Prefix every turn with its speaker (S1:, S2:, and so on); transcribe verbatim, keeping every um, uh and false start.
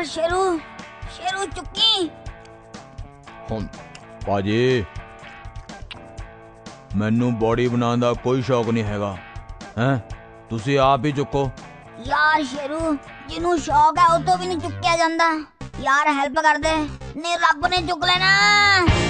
S1: यार शेरू शेरू चुक्की
S2: ਹੁਣ ਭਾਜੀ ਮੈਨੂੰ ਬੋਡੀ ਬਣਾਉਣ ਦਾ ਕੋਈ ਸ਼ੌਕ ਨਹੀਂ ਹੈਗਾ ਹੈ ਤੁਸੀਂ ਆਪ ਹੀ ਚੁੱਕੋ।
S1: यार शेरू जिन्हों शौक है उतो भी नहीं चुक्या जाता यार हेल्प कर दे नहीं रब ने चुक लेना।